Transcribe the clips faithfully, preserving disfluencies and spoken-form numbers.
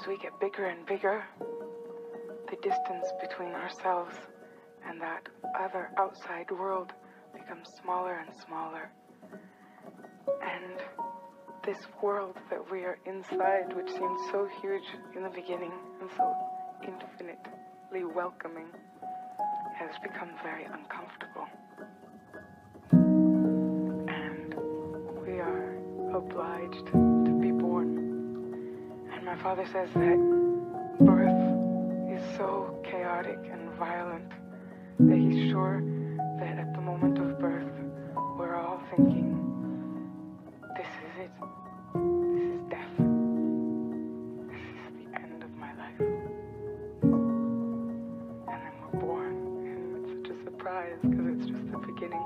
as we get bigger and bigger, the distance between ourselves and that other outside world becomes smaller and smaller. And this world that we are inside, which seemed so huge in the beginning and so infinitely welcoming, has become very uncomfortable. And we are obliged to be born. And my father says that birth is so chaotic and violent that he's sure that at the moment of birth, we're all thinking, this is it. This is death. This is the end of my life. And then we're born, and it's such a surprise because it's just the beginning.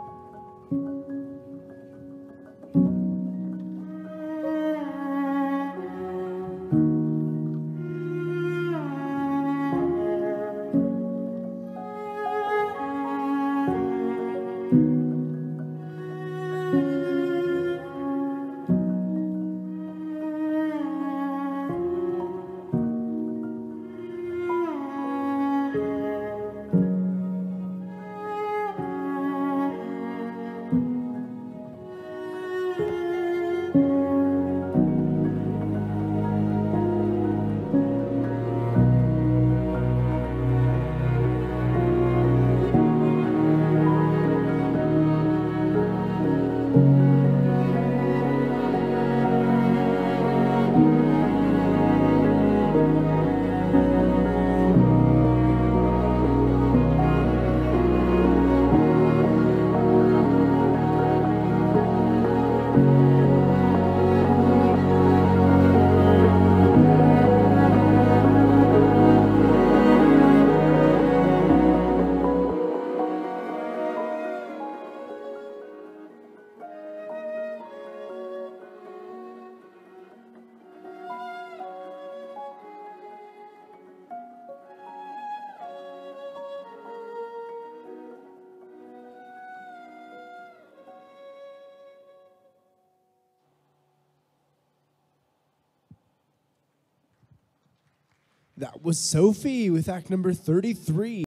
That was Sophie with act number thirty-three.